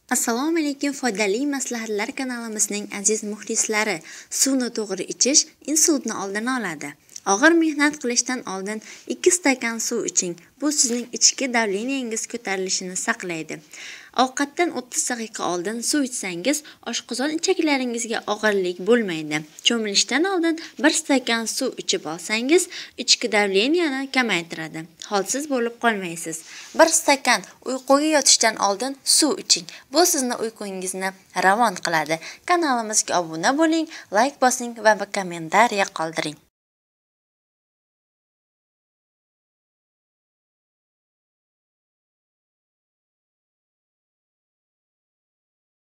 Assalomu alaykum, foydali maslahatlar kanalimizning aziz muxlislari. Suvni to'g'ri ichish insultni oldini oladi. Og'ir mehnat qilishdan oldin 2 stakan suv iching. Bu sizning ichki davleniyangiz ko'tarilishini saqlaydi. Ovqatdan 30 daqiqa oldin suv ichsangiz, oshqozon ichaklaringizga og'irlik bo'lmaydi. Cho'milishdan oldin 1 stakan suv ichib olsangiz, ichki davleniyani kamaytiradi. Holsiz bo'lib qolmaysiz. 1 stakan uyquga yotishdan oldin suv iching. Bu sizni uyqungizni ravon qiladi. Kanalimizga obuna bo'ling, like bosing va kommentariya qoldiring.